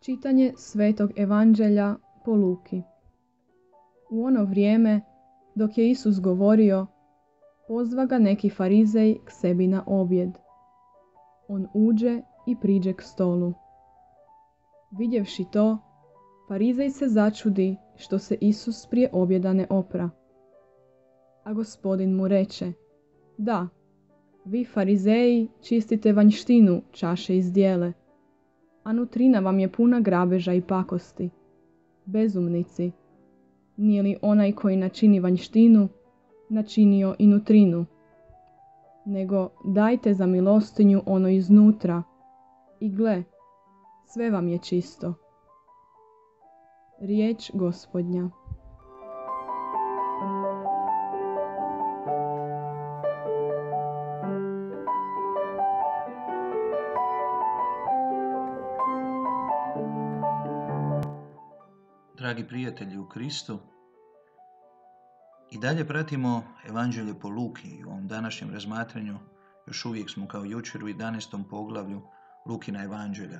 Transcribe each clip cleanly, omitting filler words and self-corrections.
Čitanje Svetog Evanđelja po Luki. U ono vrijeme, dok je Isus govorio, pozva ga neki farizej k sebi na objed. On uđe i priđe k stolu. Vidjevši to, farizej se začudi što se Isus prije objeda ne opra. A Gospodin mu reče: da, vi farizeji čistite vanjštinu čaše i zdjele, a nutrina vam je puna grabeža i pakosti. Bezumnici, nije li onaj koji načini vanjštinu, načinio i nutrinu? Nego dajte za milostinju ono iznutra, i gle, sve vam je čisto. Riječ Gospodnja. Dragi prijatelji u Kristu, i dalje pratimo Evanđelje po Luki i u ovom današnjem razmatranju još uvijek smo kao jučer u 11. poglavlju Lukina Evanđelja.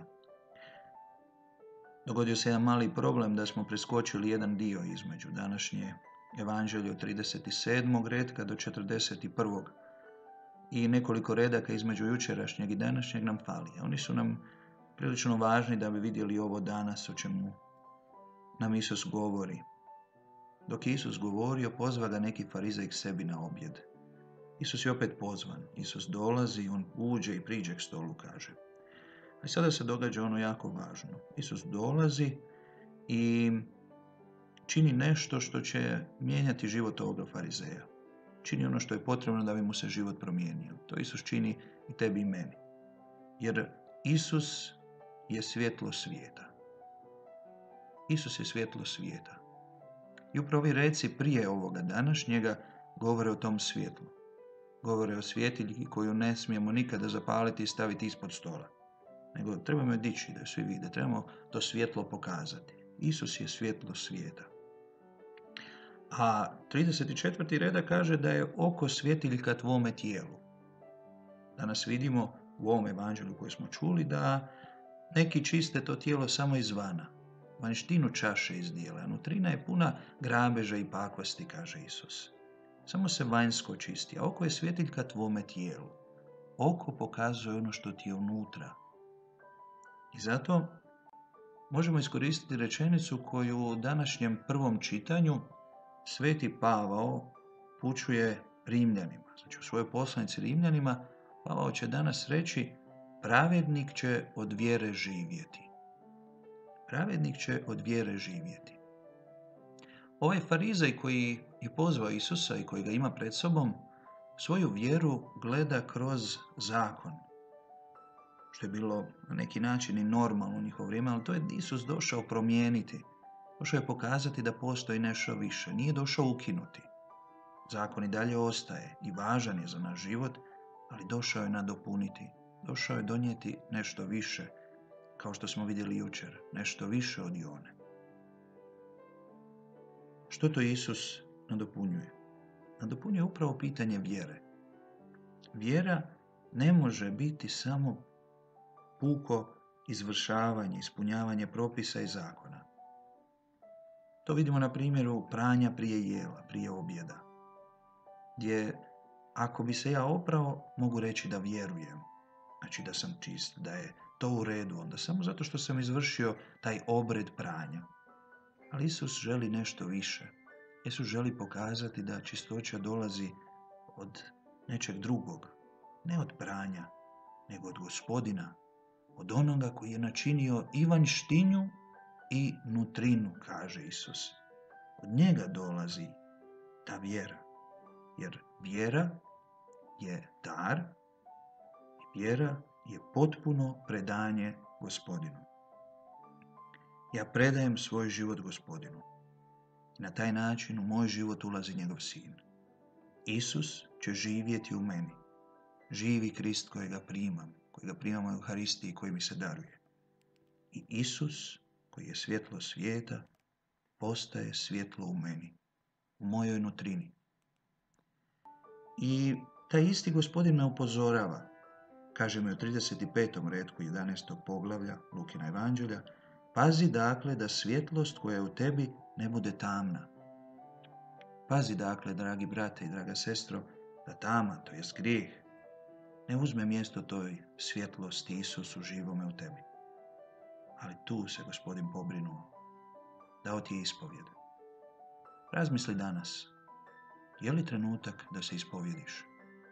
Dogodio se jedan mali problem da smo preskočili jedan dio između današnje Evanđelje od 37. redka do 41. I nekoliko redaka između jučerašnjeg i današnjeg nam fali. Oni su nam prilično važni da bi vidjeli ovo danas o čemu nam Isus govori. Dok je Isus govorio, pozva ga neki farizej k sebi na objed. Isus je opet pozvan. Isus dolazi, on uđe i priđe k stolu, kaže. A sada se događa ono jako važno. Isus dolazi i čini nešto što će mijenjati život ovoga farizeja. Čini ono što je potrebno da bi mu se život promijenio. To Isus čini i tebi i meni. Jer Isus je svjetlo svijeta. Isus je svjetlo svijeta. I upravo ovi reci prije ovoga današnjega govore o tom svjetlu. Govore o svjetiljki koju ne smijemo nikada zapaliti i staviti ispod stola. Nego trebamo je dići da je svi vide. Trebamo to svjetlo pokazati. Isus je svjetlo svijeta. A 34. reda kaže da je oko svjetiljka tvome tijelu. Danas vidimo u ovom evanđelju koji smo čuli da neki čiste to tijelo samo izvana. Vanjštinu čaše izdijele, a nutrina je puna grabeža i pakosti, kaže Isus. Samo se vanjsko čisti, a oko je svjetiljka tvome tijelu. Oko pokazuje ono što ti je unutra. I zato možemo iskoristiti rečenicu koju u današnjem prvom čitanju Sveti Pavao pućuje Rimljanima. Znači u svojoj poslanici Rimljanima Pavao će danas reći: pravednik će od vjere živjeti. Pravednik će od vjere živjeti. Ovaj farizej koji je pozvao Isusa i koji ga ima pred sobom, svoju vjeru gleda kroz zakon. Što je bilo na neki način i normalno u njihovo vrijeme, ali to je Isus došao promijeniti. Došao je pokazati da postoji nešto više. Nije došao ukinuti. Zakon i dalje ostaje i važan je za naš život, ali došao je nadopuniti. Došao je donijeti nešto više, kao što smo vidjeli jučer, nešto više od Jone. Što to Isus nadopunjuje? Nadopunjuje upravo pitanje vjere. Vjera ne može biti samo puko izvršavanje, ispunjavanje propisa i zakona. To vidimo na primjeru pranja prije jela, prije objeda, gdje ako bi se ja oprao, mogu reći da vjerujem, znači da sam čist, da je to u redu onda, samo zato što sam izvršio taj obred pranja. Ali Isus želi nešto više. Isus želi pokazati da čistoća dolazi od nečeg drugog, ne od pranja, nego od Gospodina, od onoga koji je načinio i vanjštinu i nutrinu, kaže Isus. Od njega dolazi ta vjera, jer vjera je dar i vjera je potpuno predanje Gospodinu. Ja predajem svoj život Gospodinu. Na taj način u moj život ulazi njegov sin. Isus će živjeti u meni. Živi Krist kojega primam u Euharistiji i koji mi se daruje. I Isus, koji je svjetlo svijeta, postaje svjetlo u meni, u mojoj nutrini. I taj isti Gospodin me upozorava, kaže mi u 35. retku 11. poglavlja Lukina Evanđelja, Pazi dakle da svjetlost koja je u tebi ne bude tamna. Pazi dakle, dragi brate i draga sestro, da tama, to jest grijeh, ne uzme mjesto toj svjetlosti Isusu živome u tebi. Ali tu se Gospodin pobrinuo. Dao ti je ispovjed. Razmisli danas, je li trenutak da se ispovjediš?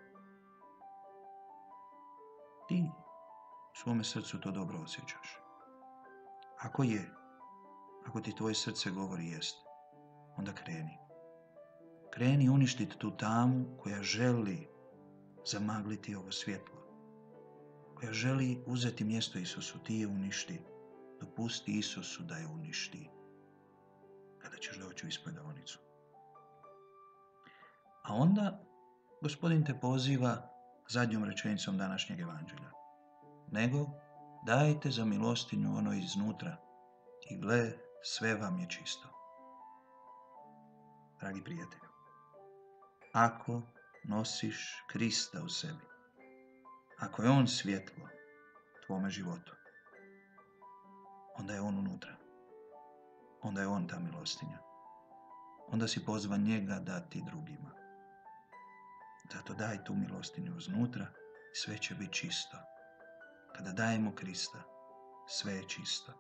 Ti u svome srcu to dobro osjećaš. Ako je, ako ti tvoje srce govori jest, onda kreni. Kreni uništiti tu tamu koja želi zamagliti ovo svjetlo, koja želi uzeti mjesto Isusu. Ti je uništi. Dopusti Isusu da je uništi. Kada ćeš doći u ispovedanicu. A onda Gospodin te poziva zadnjom rečenicom današnjeg evanđelja. Nego dajte za milostinju ono iznutra i gle, sve vam je čisto. Dragi prijatelju, ako nosiš Krista u sebi, ako je On svjetlo tvome životu, onda je On unutra. Onda je On ta milostinja. Onda si pozvan njega dati drugima. Zato daj tu milostinju uznutra i sve će biti čisto. Kada dajemo Krista, sve je čisto.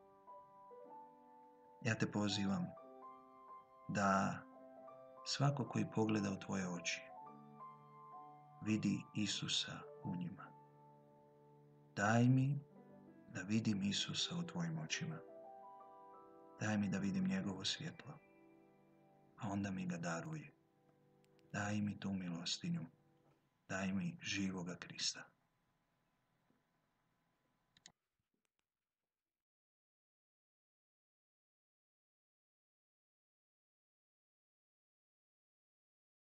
Ja te pozivam da svako koji pogleda u tvoje oči vidi Isusa u njima. Daj mi da vidim Isusa u tvojim očima. Daj mi da vidim njegovo svjetlo, a onda mi ga daruj. Daj mi tu milostinju. Daj mi živoga Krista.